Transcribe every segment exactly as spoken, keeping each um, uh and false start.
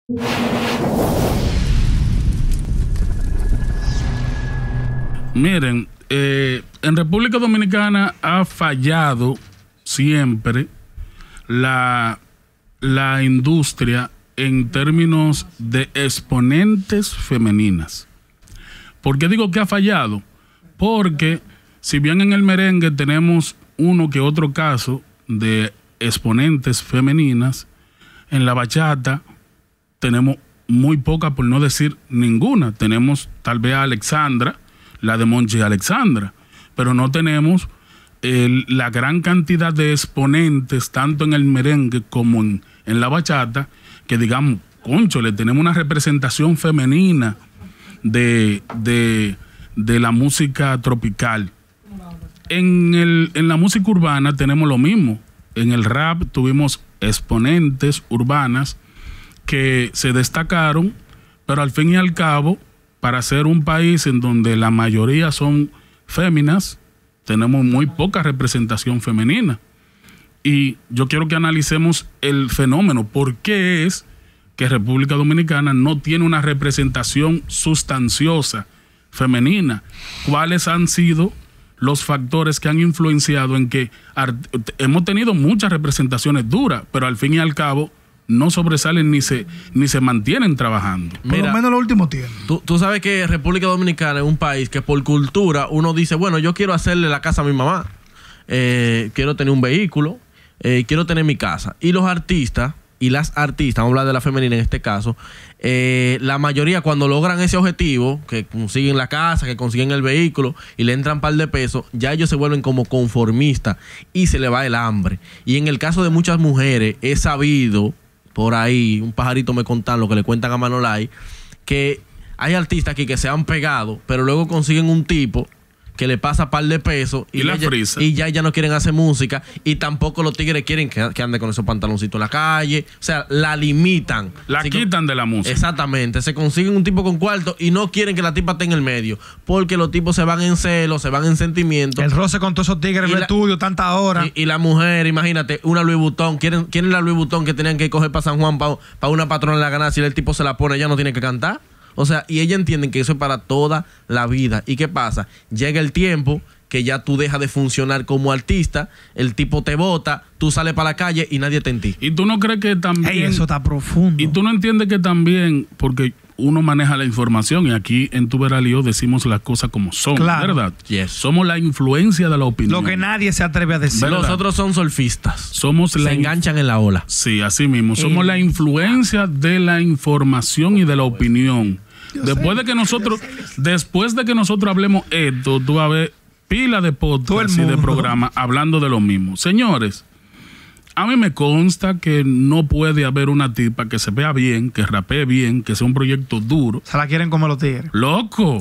Miren, eh, en República Dominicana ha fallado siempre la, la industria en términos de exponentes femeninas. ¿Por qué digo que ha fallado? Porque si bien en el merengue tenemos uno que otro caso de exponentes femeninas, en la bachata tenemos muy poca, por no decir ninguna. Tenemos tal vez a Alexandra, la de Monchi Alexandra, pero no tenemos el, la gran cantidad de exponentes, tanto en el merengue como en, en la bachata, que digamos, concho, le tenemos una representación femenina de, de, de la música tropical. En, el, en la música urbana tenemos lo mismo. En el rap tuvimos exponentes urbanas que se destacaron, pero al fin y al cabo, para ser un país en donde la mayoría son féminas, tenemos muy poca representación femenina. Y yo quiero que analicemos el fenómeno. ¿Por qué es que República Dominicana no tiene una representación sustanciosa femenina? ¿Cuáles han sido los factores que han influenciado en que hemos tenido muchas representaciones duras, pero al fin y al cabo no sobresalen ni se ni se mantienen trabajando? Por lo menos los últimos tiempos. Tú, tú sabes que República Dominicana es un país que por cultura uno dice, bueno, yo quiero hacerle la casa a mi mamá, eh, quiero tener un vehículo, eh, quiero tener mi casa. Y los artistas y las artistas, vamos a hablar de la femenina en este caso, eh, la mayoría cuando logran ese objetivo, que consiguen la casa, que consiguen el vehículo y le entran un par de pesos, ya ellos se vuelven como conformistas y se le va el hambre. Y en el caso de muchas mujeres, he sabido por ahí, un pajarito me contaron lo que le cuentan a Manolay, que hay artistas aquí que se han pegado, pero luego consiguen un tipo que le pasa par de pesos y, y, la ella, frisa. y ya ya no quieren hacer música, y tampoco los tigres quieren que, que ande con esos pantaloncitos en la calle. O sea, la limitan, la Así quitan que, de la música. Exactamente, se consiguen un tipo con cuarto y no quieren que la tipa esté en el medio, porque los tipos se van en celo, se van en sentimiento. El roce con todos esos tigres en el estudio, tanta hora. Y, y la mujer, imagínate, una Louis Vuitton, quieren, quieren la Louis Vuitton que tenían que coger para San Juan para pa una patrona de la ganancia, y el tipo se la pone, ella no tiene que cantar. O sea, y ella entienden que eso es para toda la vida. ¿Y qué pasa? Llega el tiempo que ya tú dejas de funcionar como artista, el tipo te bota, tú sales para la calle y nadie te en ti. ¿Y tú no crees que también... Ey, eso está profundo. Y tú no entiendes que también, porque uno maneja la información y aquí en Tu Veralío decimos las cosas como son, claro. ¿verdad? Yes. Somos la influencia de la opinión. Lo que nadie se atreve a decir. Los otros son surfistas. Somos se la enganchan en la ola. Sí, así mismo. Somos Eh. la influencia de la información y de la opinión. Después de que nosotros, después de que nosotros hablemos esto, tú vas a ver pila de podcasts y de programas hablando de lo mismo. Señores, a mí me consta que no puede haber una tipa que se vea bien, que rapee bien, que sea un proyecto duro. Se la quieren comer los tigres. ¡Loco!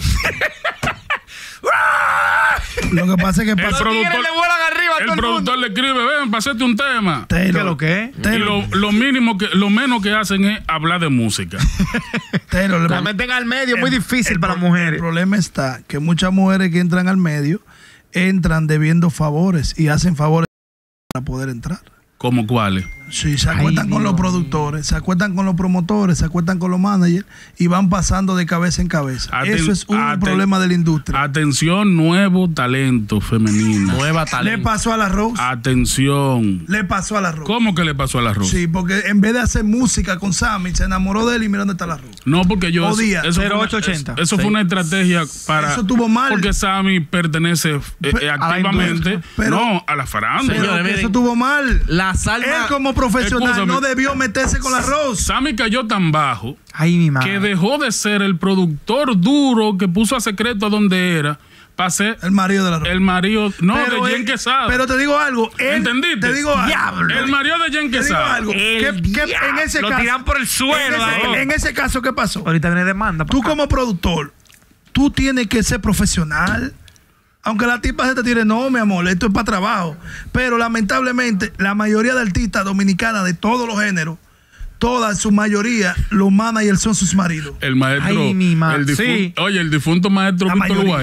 Lo que pasa es que El pasa... productor, le vuelan arriba a el todo el productor le escribe, ven, pasete un tema. ¿Qué es lo que es? Y lo, lo mínimo que, lo menos que hacen es hablar de música. Pero le La meten al medio, es muy difícil el para las pro- mujeres. El problema está que muchas mujeres que entran al medio entran debiendo favores y hacen favores para poder entrar. ¿Cómo cuáles? Sí, se Ay, acuestan con Dios los productores, se acuestan con los promotores, se acuestan con los managers y van pasando de cabeza en cabeza. Aten- Eso es un aten- problema de la industria. Atención, nuevo talento femenino. Nueva Le talento. pasó a la Rose. Atención. Le pasó a la Rose. ¿Cómo que le pasó a la Rose? Sí, porque en vez de hacer música con Sammy, se enamoró de él y mira dónde está la Rose. No, porque yo... Odía. Eso, fue cero una, ocho ochenta. eso, eso fue una estrategia para... Eso estuvo mal. Porque Sammy pertenece eh, eh, a la activamente... industria. Pero- no, a la farándula. Señores, Pero que miren, eso estuvo mal. La salva. Él como profesional Escúchame. no debió meterse con la Rose. Sammy cayó tan bajo Ay, mi madre. que dejó de ser el productor duro que puso a Secreto a donde era para ser El marido de la Rose. el marido... No, Pero de Jen él- Quesada. Pero te digo algo. Él, ¿Entendiste? Te digo algo. Diablo. El marido de Jen Te digo Quesada. algo. ¿Qué- qué- en ese Lo caso, tiran por el suelo. en ese, ahí. en ese caso, ¿qué pasó? Ahorita viene demanda. Tú pa' acá. como productor, tú tienes que ser profesional. Aunque la tipa se te tire, no, mi amor, esto es para trabajo. Pero lamentablemente, la mayoría de artistas dominicanas de todos los géneros, toda su mayoría, los managers son sus maridos. El maestro... Ay, mi ma- el difunto, sí. Oye, el difunto maestro La Víctor mayoría. Wild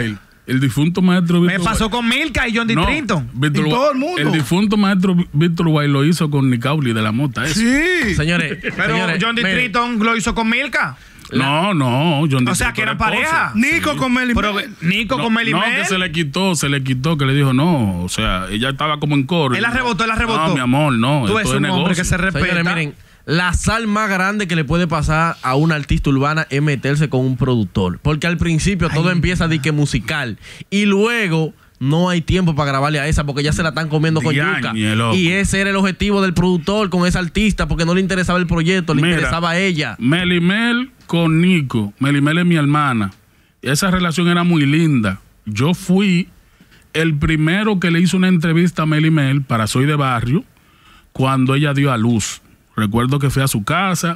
el difunto maestro Me Víctor pasó Guay- con Milka y John D. No, Trinton. Víctor Y Guay- todo el mundo. El difunto maestro Víctor Guay lo hizo con Nicauli de la Mota. eso. Sí. Señores, Pero señores, John D. miren, Trinton lo hizo con Milka. No, no, John D. O sea, Trinton que eran era esposo. pareja. Nico con Meli Pero Mel. Nico No, con Meli no, Mel. que se le quitó, se le quitó, que le dijo no, o sea, ella estaba como en coro. Él la rebotó, él la rebotó. No, mi amor, no, Tú esto eres es un hombre que negocio. se respeta. Señores, miren, la sal más grande que le puede pasar a una artista urbana es meterse con un productor. Porque al principio todo empieza de que musical. Y luego no hay tiempo para grabarle a esa porque ya se la están comiendo con yuca. Diañe, loco. Y ese era el objetivo del productor con esa artista porque no le interesaba el proyecto, le Mira, interesaba a ella. Melimel con Nico. Melimel es mi hermana. Esa relación era muy linda. Yo fui el primero que le hizo una entrevista a Melimel para Soy de Barrio cuando ella dio a luz. Recuerdo que fui a su casa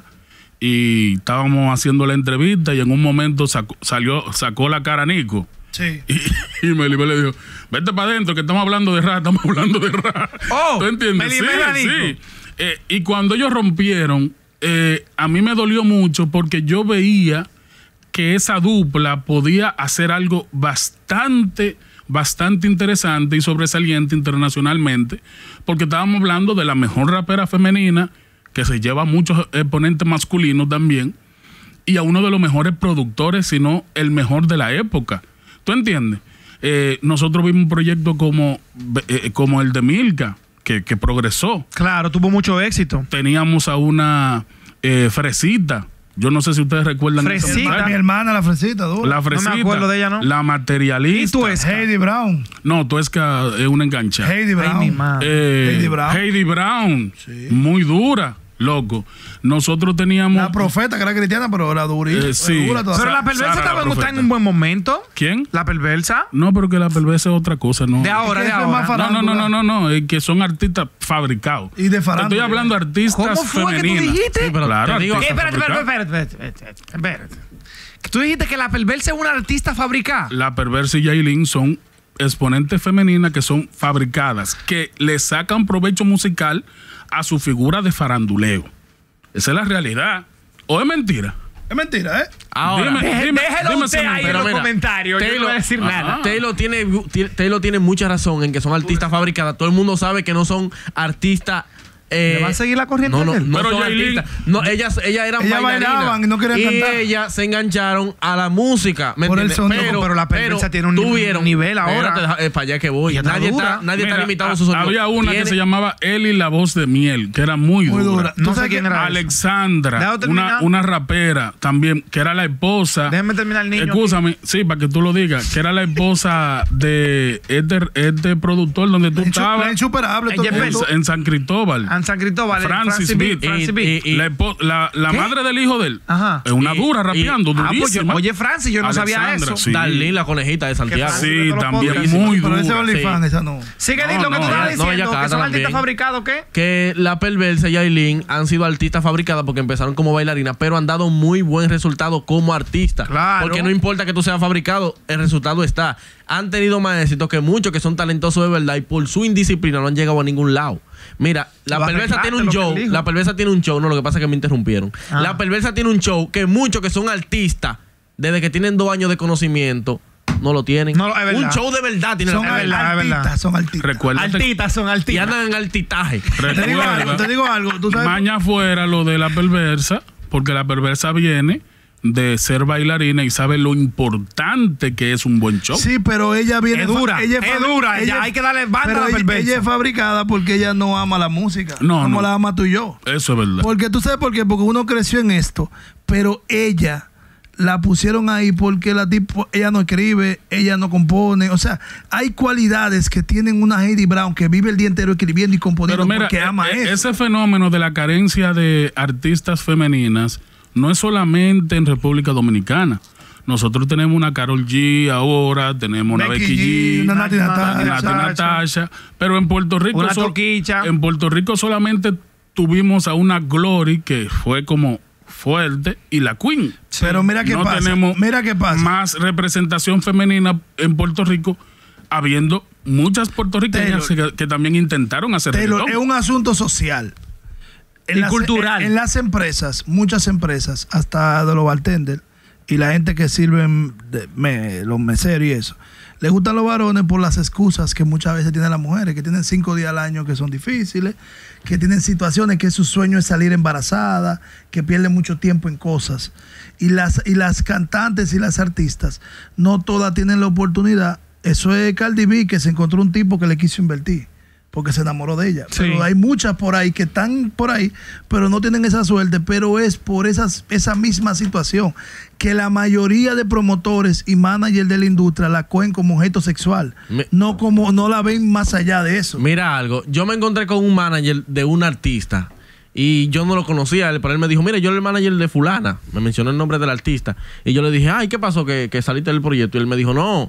y estábamos haciendo la entrevista y en un momento sacó, salió, sacó la cara a Nico. Sí. Y, y Melimel le dijo, vete para adentro que estamos hablando de rap, estamos hablando de rap. Oh, ¿Tú entiendes? Sí, Melimel a Nico. sí. Eh, y cuando ellos rompieron, eh, a mí me dolió mucho porque yo veía que esa dupla podía hacer algo bastante, bastante interesante y sobresaliente internacionalmente, porque estábamos hablando de la mejor rapera femenina, que se lleva a muchos exponentes masculinos también, y a uno de los mejores productores, si no el mejor de la época. ¿Tú entiendes? Eh, nosotros vimos un proyecto como, eh, como el de Milka, que, que progresó. Claro, tuvo mucho éxito. Teníamos a una eh, Fresita. Yo no sé si ustedes recuerdan. esa Fresita. muchacha. Mi hermana, la fresita, dura. La Fresita. No me acuerdo de ella, ¿no? La Materialista. ¿Y tú, Esca? Heidi Brown. No, tú es que es una enganchada. Heidi Ay, Brown. mi madre. Eh, Heidi Brown. Heidi Brown. Muy dura, loco. Nosotros teníamos. La profeta, que era cristiana, pero era durita. Eh, sí. Dura toda. Pero la Sara, perversa la estaba en, está en profeta. un buen momento. ¿Quién? La perversa. No, pero que la perversa es otra cosa, ¿no? De ahora, Es de que eso es más ahora. No, no, no, no, no, no, es que son artistas fabricados. Y de Te farándula. estoy hablando de artistas ¿Cómo fue que tú femeninas. dijiste? Sí, pero Claro, te digo, artistas Eh, espérate, espérate, fabricados. espérate, espérate, espérate, espérate. Que Tú dijiste que la perversa es una artista fabricada. La perversa y Yailin son exponentes femeninas que son fabricadas, que le sacan provecho musical a su figura de faranduleo. Esa es la realidad. ¿O es mentira? Es mentira, ¿eh? Ahora, Dime, Deje- dime, déjelo dime usted si no. ahí en Pero los mira, comentarios. Yo no voy a decir Ajá. nada. Taylor tiene, Taylor tiene mucha razón en que son artistas fabricadas. Todo el mundo sabe que no son artistas. Eh, ¿Le va a seguir la corriente No, no, a él? no Pero son Yailin- artistas. No, ellas, ellas eran Ellas bailarinas. bailaban y no querían y cantar. ellas se engancharon a la música. ¿Me Por el entiendes? sonido. Pero la perversa tiene un tuvieron- nivel ahora. Espérate, deja- eh, para allá que voy. Ella está Nadie dura. está, nadie está Mira, limitado a- a su sonido. había una que Tiene- se llamaba Eli la voz de miel, que era muy, Muy dura. dura. No ¿Tú sé sabes quién qué? era. Alexandra, Déjame terminar. una, una rapera también, que era la esposa. Déjame terminar el niño Escúchame, sí, para que tú lo digas, que era la esposa de este, este productor donde tú La insu- estabas. la insuperable. todo el Ella En, mundo. en San Cristóbal. En San Cristóbal. eh, Francis Beat, Beat. Francis Y- Beat. y- la espo- la, la ¿Qué? madre del hijo de él. Ajá. Es una Y- dura y- rapeando, Ah, pues yo- durísima. oye, Francis, yo no sabía Alexandra, eso. sí. Darlene, la conejita de Santiago. Francis- Sí, todos los también podcasts. muy Pero ese dura. OnlyFans, sí. esa no. Sigue No, diciendo lo que no, tú estabas ella- no, ella diciendo, que canta son artistas también. fabricados, ¿qué? Que la perversa y Yailin han sido artistas fabricadas porque empezaron como bailarinas, pero han dado muy buen resultado como artistas. Claro. Porque no importa que tú seas fabricado, el resultado está. Han tenido más éxito que muchos que son talentosos de verdad y por su indisciplina no han llegado a ningún lado. Mira, la Lo perversa arreglaste, tiene un lo que show. él dijo. La perversa tiene un show. No, lo que pasa es que me interrumpieron. Ah. La perversa tiene un show que muchos que son artistas, desde que tienen dos años de conocimiento, no lo tienen. No, es verdad. un show de verdad tiene Son la perversa. verdad, es verdad. artistas, son artistas. Recuérdate, Altitas son Y altitas. andan en altitaje. Te digo algo, recuerda, te digo algo. Tú sabes. maña fuera lo de la perversa, porque la perversa viene de ser bailarina y sabe lo importante que es un buen show. Sí, pero ella viene. Es dura, fa- ella es fabri- dura, ella- ya hay que darle banda pero a la ella, perversa. ella es fabricada porque ella no ama la música. No, como no. la ama tú y yo. Eso es verdad. Porque tú sabes por qué, porque uno creció en esto, pero ella la pusieron ahí porque la tipo, ella no escribe, ella no compone, o sea, hay cualidades que tienen una Heidi Brown que vive el día entero escribiendo y componiendo Pero mira, porque ama e- e- eso. ese fenómeno de la carencia de artistas femeninas no es solamente en República Dominicana. Nosotros tenemos una Karol G ahora, tenemos una Becky Becky G, G, una Nati Nati Natasha. Nati Natasha. Natasha, pero en Puerto Rico Una sol- Toquicha. en Puerto Rico solamente tuvimos a una Glory que fue como fuerte y la Queen. Pero mira qué no pasa. tenemos Mira qué pasa. más representación femenina en Puerto Rico, habiendo muchas puertorriqueñas Taylor. que, que también intentaron hacer Taylor, reggaetón. es un asunto social. En Y las- cultural. En, en las empresas, muchas empresas, hasta de los bartenders, y la gente que sirven de, me, los meseros y eso, les gustan los varones por las excusas que muchas veces tienen las mujeres, que tienen cinco días al año que son difíciles, que tienen situaciones que su sueño es salir embarazada, que pierden mucho tiempo en cosas. Y las, y las cantantes y las artistas no todas tienen la oportunidad. Eso es Cardi B, que se encontró un tipo que le quiso invertir porque se enamoró de ella. Sí. Pero hay muchas por ahí que están por ahí, pero no tienen esa suerte, pero es por esas, esa misma situación que la mayoría de promotores y managers de la industria la cogen como objeto sexual. Me- no como no la ven más allá de eso. Mira algo, yo me encontré con un manager de un artista y yo no lo conocía, pero él me dijo, mira, yo soy el manager de fulana, me mencionó el nombre del artista y yo le dije, ay, ¿qué pasó que, que saliste del proyecto? Y él me dijo, no,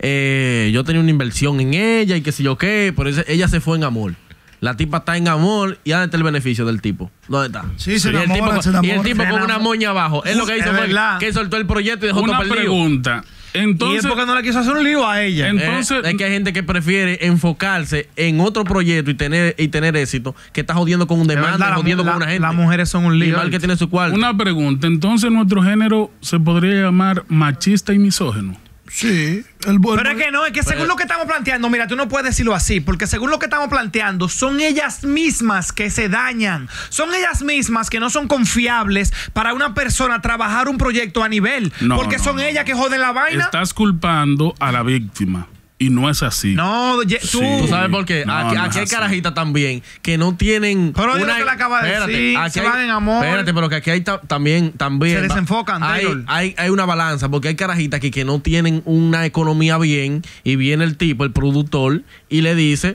eh, yo tenía una inversión en ella y qué sé yo qué, pero ese- ella se fue en amor. La tipa está en amor y ¿dónde está el beneficio del tipo? ¿Dónde está? Sí, se y, el enamora, tipo, se con- y el enamora. tipo Se con una enamora. moña abajo. Él lo que Es hizo fue verdad. que soltó el proyecto y dejó todo Una perdido. pregunta. Y Entonces, es porque no le quiso hacer un lío a ella. En- Entonces- Eh, es que hay gente que prefiere enfocarse en otro proyecto y tener y tener éxito que está jodiendo con un De demanda, verdad, y la- jodiendo la- con una gente. las mujeres son un Y lío. mal que tiene su cuarto. una pregunta. Entonces, nuestro género se podría llamar machista y misógino. Sí. El, el- Pero es que no, es que según lo que estamos planteando, mira, tú no puedes decirlo así, porque según lo que estamos planteando, son ellas mismas que se dañan. Son ellas mismas que no son confiables para una persona trabajar un proyecto a nivel. No, porque no, son no, ellas no. que joden la vaina. Estás culpando a la víctima. Y no es así. No, ye- tú. Sí. ¿Tú sabes por qué? No, aquí no aquí es hay así. carajitas también que no tienen. Pero oye lo que le acaba de decir, aquí se hay- van en amor. Espérate, pero que aquí hay ta- también. también Se desenfocan, hay, Taylor. hay, hay una balanza, porque hay carajitas aquí que no tienen una economía bien. Y viene el tipo, el productor, y le dice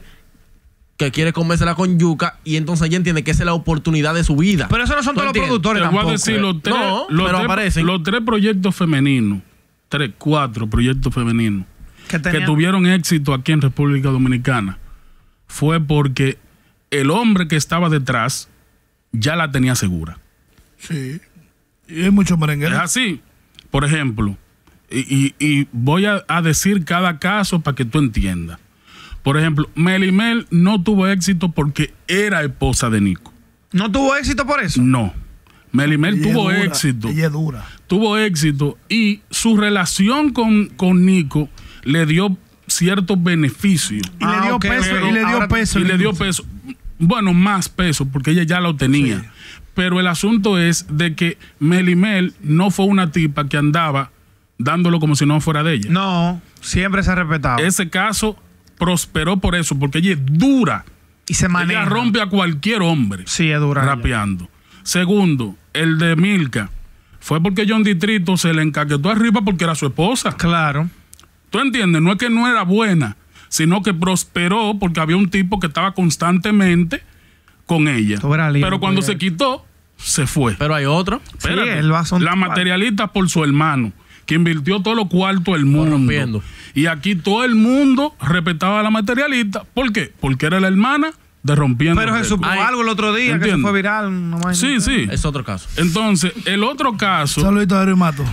que quiere comérsela con yuca. Y entonces ella entiende que esa es la oportunidad de su vida. Pero eso no son ¿Tú todos los entiendes? productores Te voy tampoco. a decir los tres, No, los, pero tres aparecen. los tres proyectos femeninos, tres, cuatro proyectos femeninos que, que tenían- tuvieron éxito aquí en República Dominicana fue porque el hombre que estaba detrás ya la tenía segura. Sí. Y hay muchos Es merengueros. así. Por ejemplo, y, y- y voy a, a decir cada caso para que tú entiendas. Por ejemplo, Melimel no tuvo éxito porque era esposa de Nico. ¿No tuvo éxito por eso? No. Melimel Ella es tuvo dura, éxito. Ella es dura. Tuvo éxito y su relación con, con Nico le dio ciertos beneficios. Y Ah, le dio ok, peso, pero y le dio ahora- peso. Y en le la dio industria. peso. Bueno, más peso, porque ella ya lo tenía. Sí. Pero el asunto es de que Melimel no fue una tipa que andaba dándolo como si no fuera de ella. No, siempre se ha respetado. Ese caso prosperó por eso, porque ella es dura. y se maneja. Ella rompe a cualquier hombre Sí, es dura. ella. rapeando. Segundo, el de Milka fue porque John Distrito se le encaquetó arriba porque era su esposa. Claro. ¿Tú entiendes? No es que no era buena, sino que prosperó porque había un tipo que estaba constantemente con ella. Tú verás, Lino, Pero cuando tú se verás. quitó, se fue. Pero hay otro. Espérate. él va a son- la materialista por su hermano, que invirtió todo lo cuarto del mundo. Corrompiendo. Y aquí todo el mundo respetaba a la materialista. ¿Por qué? Porque era la hermana de Rompiendo. Pero se supo Ay, algo el otro día que se entiendo. fue viral. una vaina. Sí, sí. Es otro caso. Entonces, el otro caso, Saludito a Mato.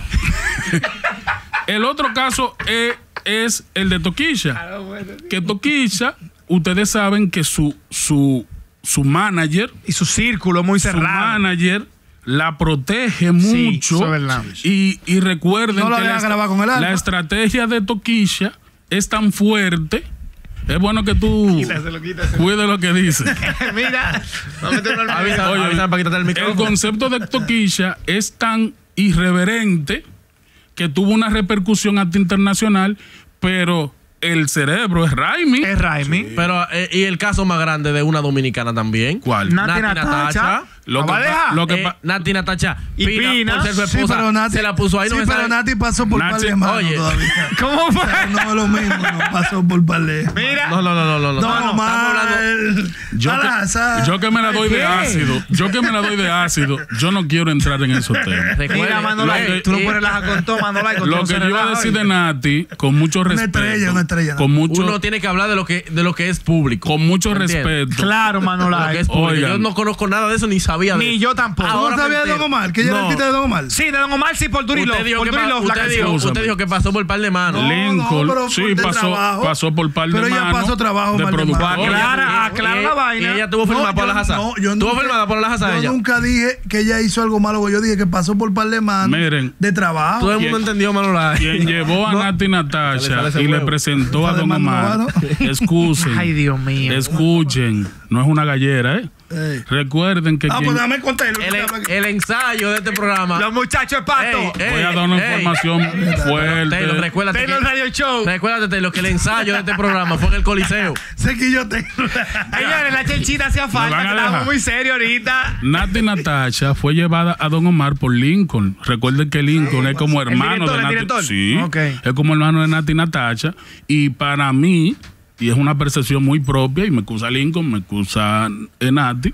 el otro caso es, es el de Toquilla. Que Toquilla, ustedes saben que su, su, su manager, Y su círculo muy su cerrado. manager la protege Sí, mucho. eso es verdad. y, y recuerden No la que deja la, grabar con el alma. la estrategia de Toquilla es tan fuerte. Es bueno que tú cuides lo que dices. Mira, vamos a meterlo al medio. Avisa, Oye, avisa para quitarte el El micrófono. concepto de Toquilla es tan irreverente que tuvo una repercusión ante internacional, pero el cerebro es Raimi. Es Raimi. Pero, eh, y el caso más grande de una dominicana también. ¿Cuál? Nati Natacha. Lo que, Abaleja. pa- lo que Eh, pa- Nati Natacha. Y Pina. por ser su Sí, esposa, pero Nati, se la puso ahí. sí, no me pero sabe- Nati pasó por Nati- par de manos oye. todavía. ¿Cómo fue? No es lo mismo, no pasó por par de. Mira. No, no, no, no, no. No, no, no, estamos hablando- mal. yo, Al que, azar. yo que me la doy de ¿Qué? ácido, yo que me la doy de ácido, yo no quiero entrar en esos temas. Recuerde, Mira, lo Manolay, que- tú no y- puedes relajar con todo, Manolay. Con Lo todo que se yo iba a relaja, decir de ¿oíste? Nati, con mucho Una respeto, estrella, una estrella. con mucho, Uno tiene que hablar de lo que, de lo que es público. con mucho ¿Entiendes? respeto. Claro, De lo que Manolay. es público. Oigan. Yo no conozco nada de eso ni sabía de Ni eso. yo tampoco. ¿Tú Ahora no sabías me de Don entero. Omar? Que ella era No. artista de Don Omar. Sí, de Don Omar, sí, por Durilov. Usted dijo, Por que, pa- Durilov, la usted, dijo, canción. usted dijo que pasó por par de manos. No, Lincoln, no, pero sí, por de pasó, trabajo. pasó por par de Pero ella manos pasó trabajo, de mal de productor. mano. Aclara, Y- aclara y- la vaina. Y ella tuvo firmada No, por la yo- Hazard. no, yo ¿Tuvo nunca- firmada por la Hazard Yo ella? nunca dije que ella hizo algo malo. Yo dije que pasó por par de manos Miren. de trabajo. Todo el mundo ¿Quién- entendió, Manolay. Quien llevó a Nati Sale, Natasha sale ese y le huevo. presentó a Esa de Don mano Omar, no va, ¿no? excusen, Ay, Dios mío. escuchen, no es una gallera, ¿eh? Ey. Recuerden que Ah, quien- pues déjame contarlo. El, el ensayo de este programa. Los muchachos de Pato. Ey, ey, voy a dar una ey. información Taylor, fuerte. recuérdate Taylor que, Radio Show. recuérdate, Taylor, que el ensayo de este programa fue en el Coliseo. Sé que yo tengo. Señores, la chelchita hacía falta, van que a estábamos dejar? muy serios ahorita. Nati Natasha fue llevada a Don Omar por Lincoln. Recuerden que Lincoln es como hermano director, de el Nati. director. Sí, Ok. es como hermano de Nati Natasha. Y para mí, y es una percepción muy propia, y me excusa Lincoln, me excusa eh, Nati,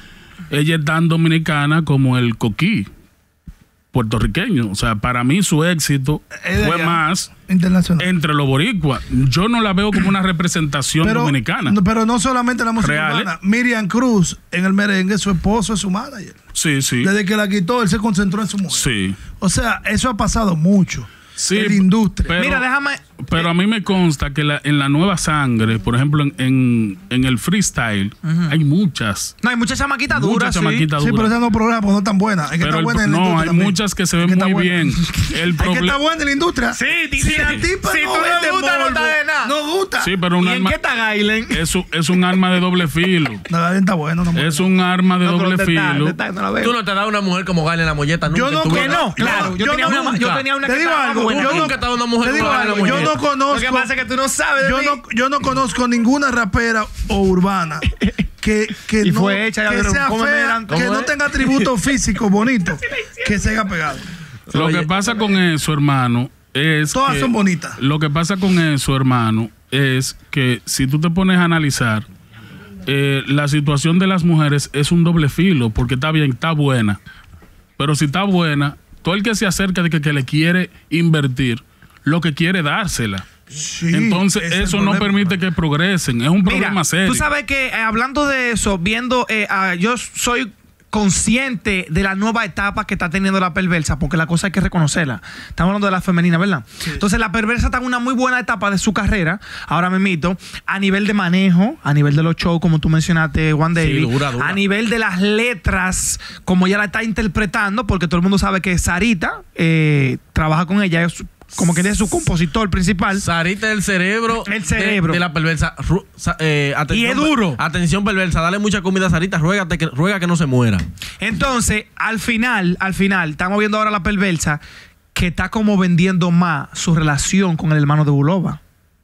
ella es tan dominicana como el coquí puertorriqueño. O sea, para mí su éxito Es de fue allá. más Internacional. entre los boricuas. Yo no la veo como una representación pero, dominicana. no, pero no solamente la música Real, urbana. Miriam Cruz en el merengue, su esposo es su manager. Sí, sí. Desde que la quitó, él se concentró en su mujer. Sí. O sea, eso ha pasado mucho Sí, en la industria. pero- Mira, déjame. Pero a mí me consta que la- en la nueva sangre, por ejemplo, en, en, en el freestyle, hay muchas. No, hay muchas chamaquitas duras. Muchas sí. chamaquitas Sí, pero duras. esas no programas, pues no están buenas. Es que Pero está el- buena en la no, industria hay también. muchas que se Es ven que está muy buena. bien. El Es que está problema. buena en la industria. Sí, Si sí. la tipa Si no tú no vende gusta, no morbo, está de nada. no gusta. Sí, pero un ¿Y en arma. qué está Gailen? Es, un- es un arma de doble filo. No, la está bueno, no me Es un arma de No, pero doble ¿dónde está? filo. ¿Dónde está? No la veo. Tú no te das una mujer como Gale en la molleta nunca. Yo no en tu conozco- Que vida. no, claro. No, Yo, yo tenía no- una, yo nunca. tenía una Te que digo estaba algo, buena. yo Tú no- nunca te has dado una mujer te digo como Gale en la algo, yo molleta. no conozco. Lo que pasa es que tú no sabes de yo mí. no, yo no conozco ninguna rapera o urbana que, que, Y no, fue hecha, ya que vieron sea cómo fea, eran, que cómo no es. tenga atributos físicos bonitos, que se haya pegado. Lo Oye, que pasa con eso, hermano, es. Todas que- son bonitas. Lo que pasa con eso, hermano, es que si tú te pones a analizar, eh, la situación de las mujeres es un doble filo, porque está bien, está buena. Pero si está buena, todo el que se acerca de que, que le quiere invertir, lo que quiere es dársela. Sí, Entonces, ese es el eso no problema. permite que progresen. Es un Mira, problema serio. tú sabes que eh, hablando de eso, viendo, eh, ah, yo soy consciente de la nueva etapa que está teniendo la perversa, porque la cosa hay que reconocerla. Estamos hablando de la femenina, ¿verdad? Entonces la perversa está en una muy buena etapa de su carrera, ahora me mito, a nivel de manejo, a nivel de los shows, como tú mencionaste, Juan David, dura, dura. a nivel de las letras, como ella la está interpretando, porque todo el mundo sabe que Sarita eh, trabaja con ella, es como que es su compositor principal. Sarita es el cerebro, El cerebro. De, de la perversa. Ru- sa- eh, atención, Y es duro. Atención, perversa. Dale mucha comida a Sarita. Ruégate que, ruega que no se muera. Entonces, al final, al final, estamos viendo ahora la perversa que está como vendiendo más su relación con el hermano de Bulova.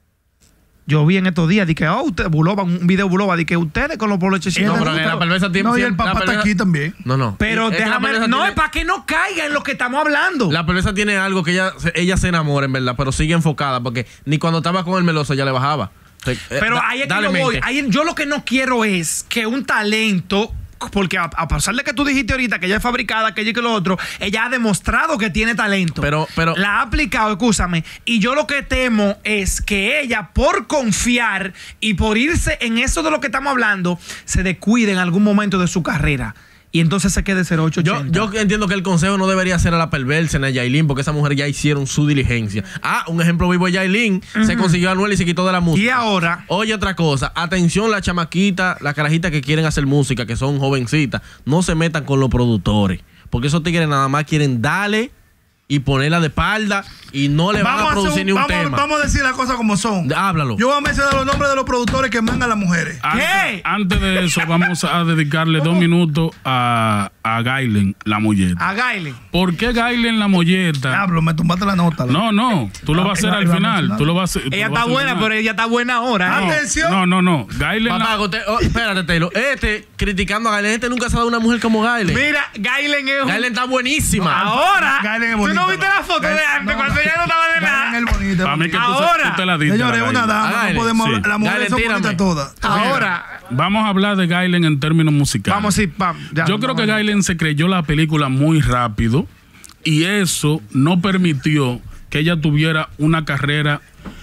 Yo vi en estos días, dije, oh, usted, Bulova, un video de Bulova, dije, ustedes con los poloches No, chinos. pero que la perversa tiene. No, y el la papá está perversa- aquí también. No, no. Pero Es que la déjame, perversa no, tiene- es para que no caiga en lo que estamos hablando. La perversa tiene algo que ella, se- ella se enamora, en verdad, pero sigue enfocada, porque ni cuando estaba con el meloso ya le bajaba. O sea, eh, Pero da- ahí es que dale yo voy. mente. Ahí- yo lo que no quiero es que un talento, porque a, a pesar de que tú dijiste ahorita que ella es fabricada, que ella y que lo otro, ella ha demostrado que tiene talento. Pero- pero- la ha aplicado, escúchame. Y yo lo que temo es que ella, por confiar y por irse en eso de lo que estamos hablando, se descuide en algún momento de su carrera. Y entonces se quede cero ocho Yo, ochenta. yo entiendo que el consejo no debería ser a la perversa ni a Yailin, porque esa mujer ya hicieron su diligencia. Ah, un ejemplo vivo de Yailin, se consiguió a Anuel y se quitó de la música. Y ahora, Oye, otra cosa, atención, la chamaquita, la carajita que quieren hacer música, que son jovencitas, no se metan con los productores, porque esos tigres nada más quieren darle y ponerla de espalda y no le van a hacer producir un- ni un vamos, tema. vamos a decir las cosas como son. Háblalo. Yo voy a mencionar los nombres de los productores que mandan a las mujeres. Antes, ¿Qué? antes de eso, vamos a dedicarle dos minutos a, a Gailen, la molleta. a Gaile. ¿Por qué Gailen, la molleta? Diablo, me tumbaste la nota. No, no, tú lo Ah, vas a hacer iba- al iba a final. mencionar. Tú lo vas a hacer- tú Ella lo vas está a hacer buena, al pero final. ella está buena ahora. ¿eh? Antes- Atención. No, no, no. Gailen, Papá, la- usted- oh, espérate, Taylor. Este, criticando a Gailen, este nunca se ha dado una mujer como Gailen. Mira, Gailen es un- Gailen está buenísima. Ahora, Gailen es ¿tú bonita, no viste ¿no? la foto de Gailen- antes no, cuando ella no estaba de Gailen nada? es bonita. para mí que tú, se- Ahora. tú te la diste. Señores, la una Gailen. dama, Gailen, no podemos sí. hablar. Las mujeres Gailen, son tírame. bonitas todas. Ahora, Vamos a hablar de Gailen en términos musicales. vamos a ir, pam, ya, Yo creo que vamos. Gailen se creyó la película muy rápido y eso no permitió que ella tuviera una carrera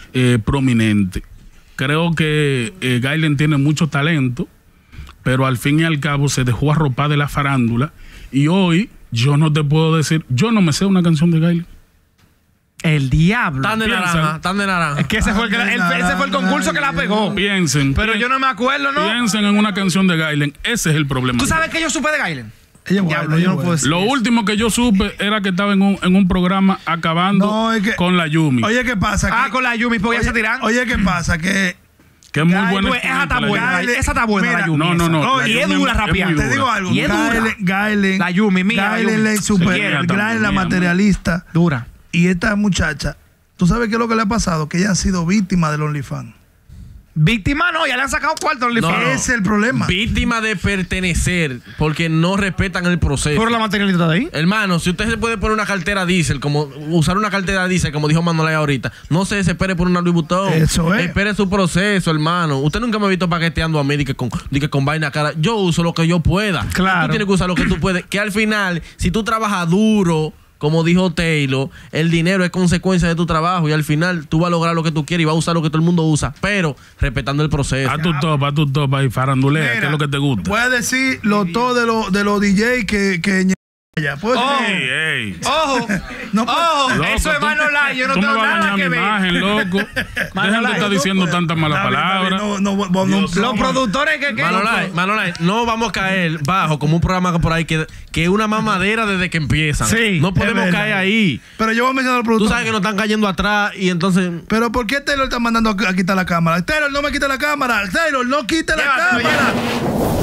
eh, prominente. Creo que eh, Gaylen tiene mucho talento, pero al fin y al cabo se dejó arropar de la farándula. Y hoy yo no te puedo decir, yo no me sé una canción de Gaylen. El diablo. Tan de Piensa. naranja, tan de naranja. Es que ese fue el, que la- el- ese fue el concurso que la pegó. Piensen. Pero yo no me acuerdo, ¿no? Piensen en una canción de Gaylen. Ese es el problema. ¿Tú sabes que yo supe de Gaylen? Ella es buena, Diablo, ella yo es no puedo buena. decir Lo eso. último que yo supe era que estaba en un, en un programa acabando No, es que- con la Yumi. Oye, ¿qué pasa? Ah, Que- con la Yumi, porque ya se oye, tiran. oye, ¿qué pasa? Que que es muy Gaylen, buena. Pues, esa está exponente, la buena. Yumi. Esa está buena, Mira, la Yumi. No, no, no. esa. Oye, Y es muy- dura es muy rapeando. te digo algo. Y es dura. Gaylen, Gaylen, La Yumi, mía, Gaylen Yumi. es super, Sí, ella Gaylen también, la mía, materialista. Dura. Y esta muchacha, ¿tú sabes qué es lo que le ha pasado? Que ella ha sido víctima del OnlyFans. Víctima no, ya le han sacado cuarto al No, OnlyFans. no. Ese es el problema. Víctima de pertenecer porque no respetan el proceso. Por la materialidad de ahí. Hermano, si usted se puede poner una cartera diésel, como usar una cartera diésel, como dijo Manolay ahorita, no se desespere por una Louis Vuitton. Eso es. Espere su proceso, hermano. Usted nunca me ha visto paqueteando a mí de que con, de que con vaina cara. Yo uso lo que yo pueda. Claro. Tú tienes que usar lo que tú puedes. Que al final, si tú trabajas duro, como dijo Taylor, el dinero es consecuencia de tu trabajo y al final tú vas a lograr lo que tú quieres y vas a usar lo que todo el mundo usa, pero respetando el proceso. A tu top, a tu top ahí, farandulea, ¿qué es lo que te gusta? Puedes decir lo todo de los de los D J que, que ñe- ya. Puedes Oh. decir- Ey, ey. Ojo, No puedo- ojo, Loco, eso es tú- Manolay, yo no tú me tengo vas a nada dañar que mi ver. imagen, loco. Dejen de Manolay, estar tú diciendo puedes. tantas malas Está bien, está bien, palabras. no, no, no, no, Los no, productores que... que Manolay, Manolay, no vamos a caer bajo como un programa por ahí que que es una mamadera desde que empiezan. Sí, no es podemos verdad. caer ahí. Pero yo voy a mencionar al Tú productor. sabes que nos están cayendo atrás y entonces Pero ¿por qué Taylor está mandando a a quitar la cámara? Taylor, no me quite la cámara. Taylor, no quite la Llévatelo, cámara.